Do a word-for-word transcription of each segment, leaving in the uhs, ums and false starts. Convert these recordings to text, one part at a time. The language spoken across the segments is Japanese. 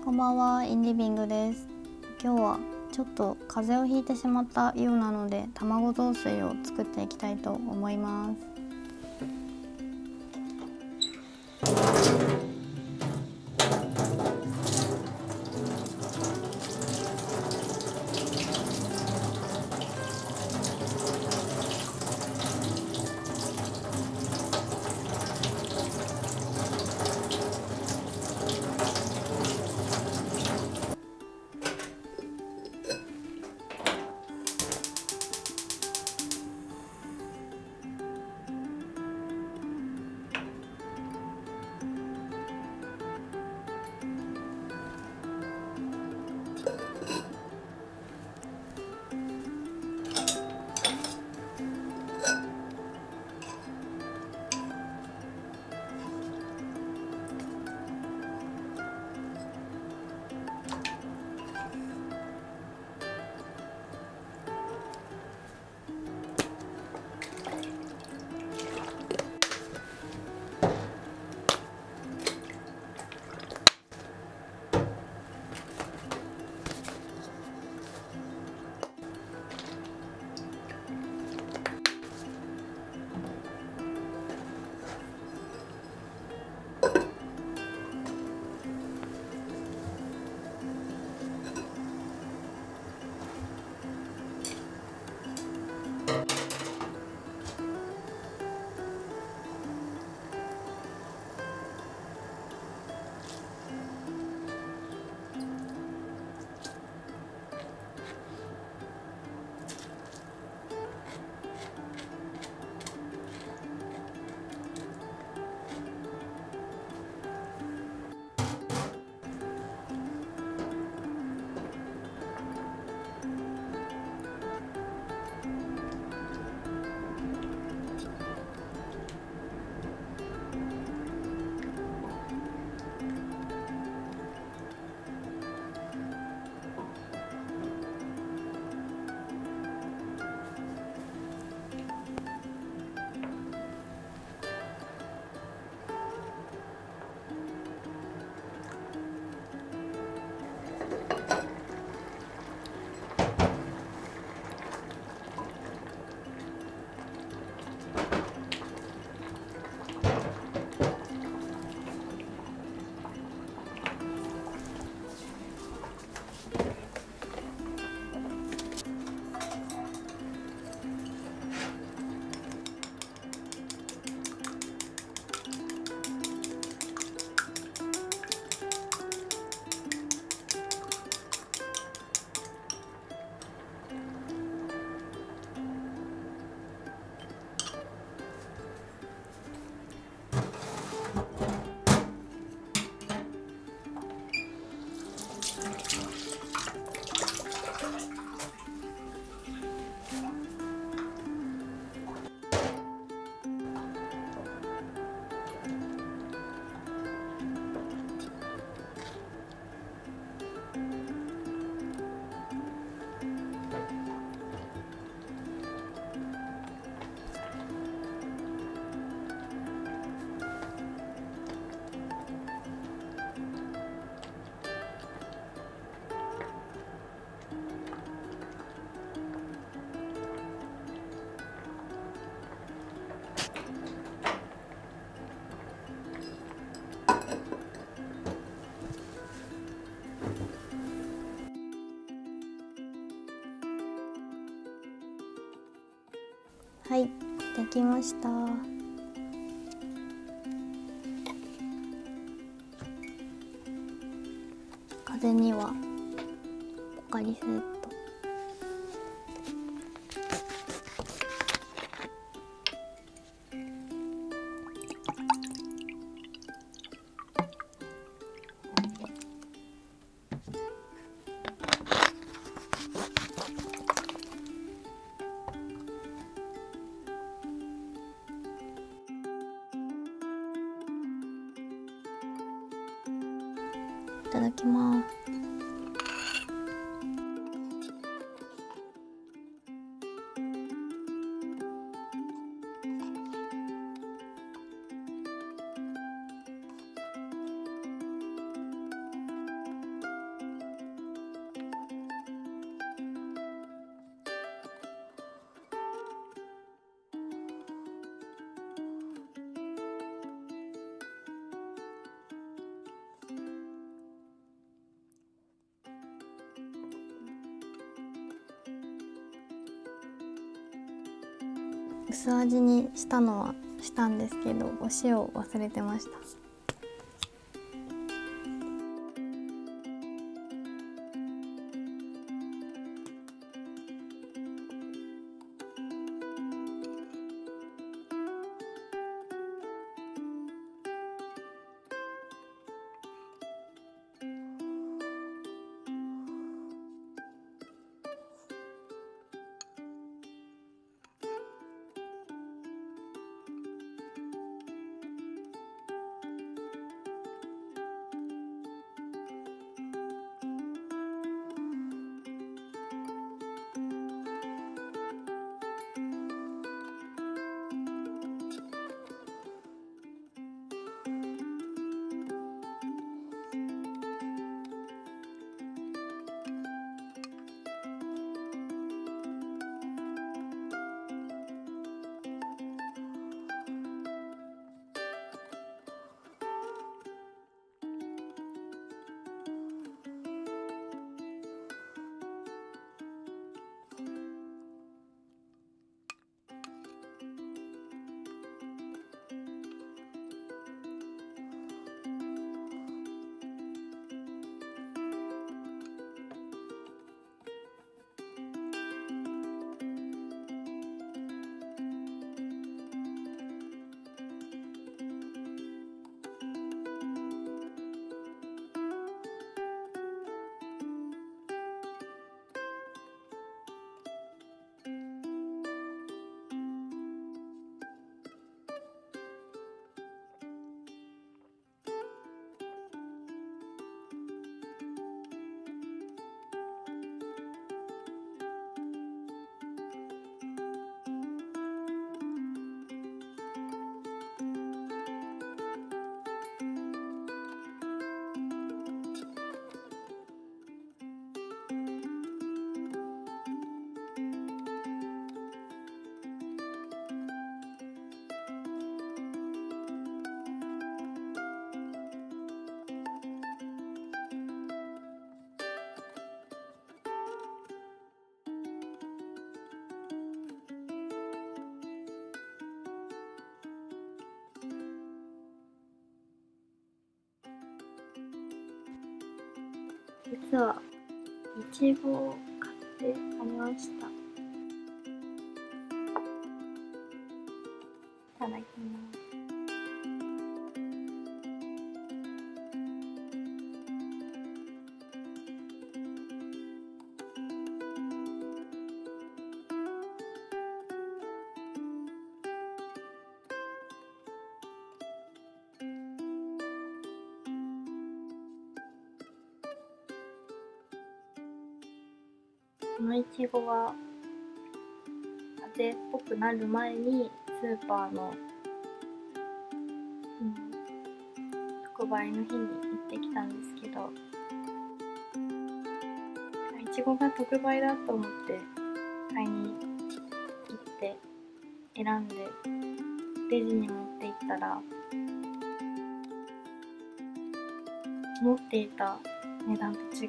こんばんは、インリビングです。今日はちょっと風邪をひいてしまったようなので、卵雑炊を作っていきたいと思います。はい、できました。風にはポカリスエット。いただきます。 薄味にしたのはしたんですけど、お塩を忘れてました。実はいちごを買ってありました。いただきます。このいちごは風邪っぽくなる前にスーパーの、うん、特売の日に行ってきたんですけど、いちごが特売だと思って買いに行って選んでレジに持って行ったら、思っていた値段と違って、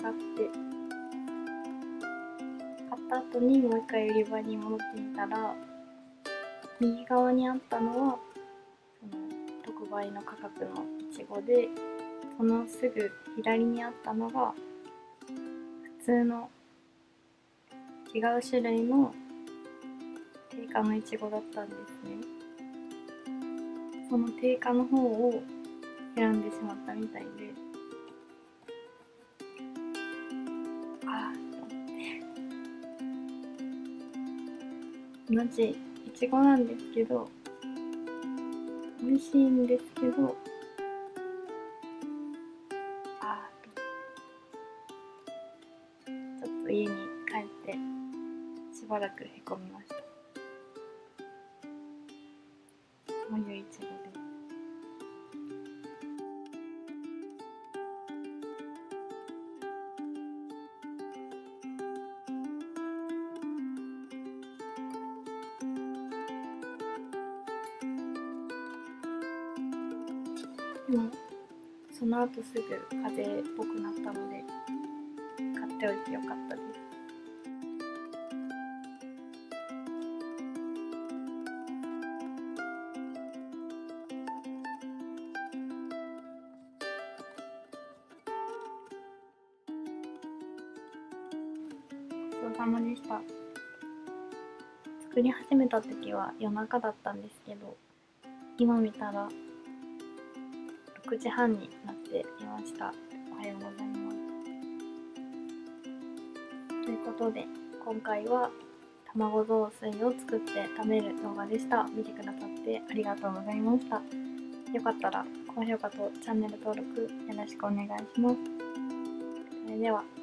買った後にもう一回売り場に戻ってみたら、右側にあったのはその特売の価格のいちごで、そのすぐ左にあったのが普通の違う種類の定価のいちごだったんですね。その定価の方を選んでしまったみたいで、あーと思って同じいちごなんですけど、美味しいんですけど、あーとちょっと家に帰ってしばらくへこみました。そういういちごででもその後すぐ風邪っぽくなったので買っておいてよかったです。 うさまでした。作り始めた時は夜中だったんですけど、今見たらろくじはんになっていました。おはようございます。ということで、今回は卵雑炊を作って食べる動画でした。見てくださってありがとうございました。よかったら高評価とチャンネル登録よろしくお願いします。それでは。